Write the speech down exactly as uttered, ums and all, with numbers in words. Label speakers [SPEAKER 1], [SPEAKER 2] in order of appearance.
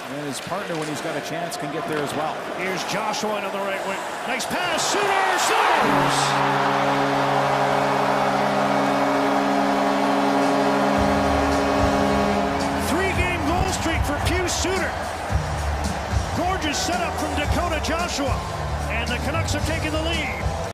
[SPEAKER 1] And his partner, when he's got a chance, can get there as well.
[SPEAKER 2] Here's Joshua on the right wing. Nice pass. Suter scores! Three-game goal streak for Pius Suter. Gorgeous setup from Dakota Joshua. And the Canucks have taken the lead.